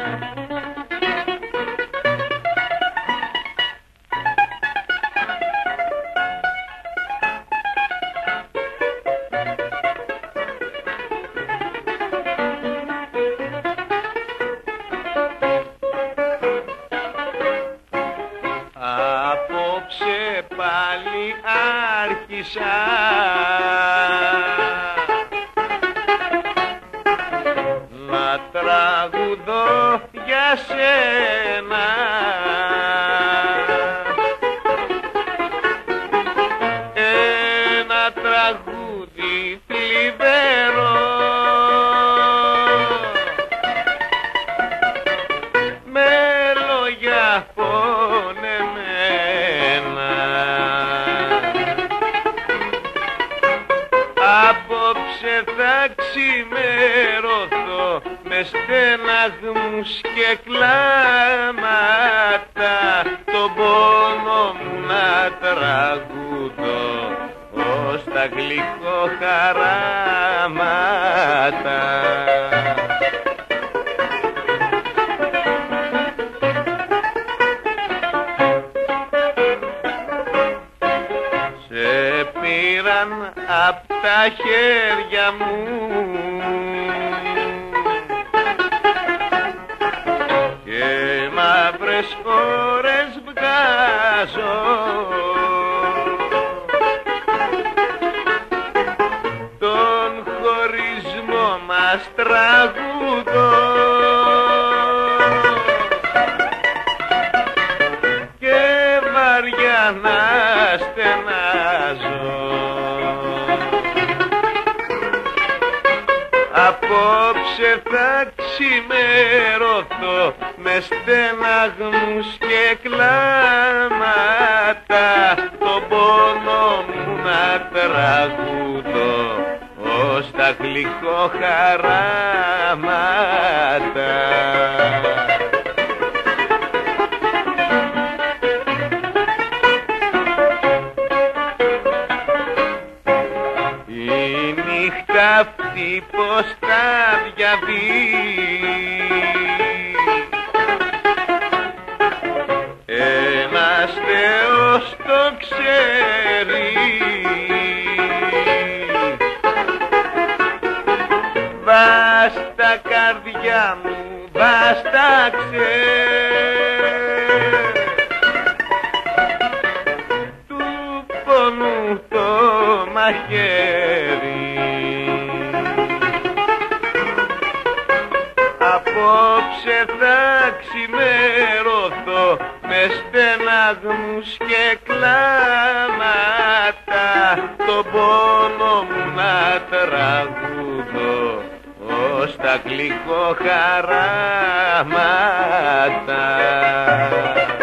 Απόψε πάλι άρχισα να τραγουδώ για σένα. Ένα τραγούδι θλιβερό με λόγια απόψε θα ξημερωθώ με στεναγμούς και κλάματα, τον πόνο μου να τραγουδώ ως τα γλυκοχαράματα. Πήραν απ' τα χέρια μου και μαύρες ώρες βγάζω, τον χωρισμό μας τραγουδώ και βαριά να στενάζω. Απόψε θα ξημερωθώ με στεναγμούς και κλάματα, τον πόνο μου να τραγουδώ ως τα γλυκοχαράματα. Αυτή πως θα διαβεί, ένας Θεός το ξέρει. Βάστα καρδιά μου, βάστα του πονού το μαχαίρι. Απόψε θα ξημερωθώ με στεναγμούς και κλάματα, τον πόνο μου να τραγουδώ ως τα γλυκοχαράματα.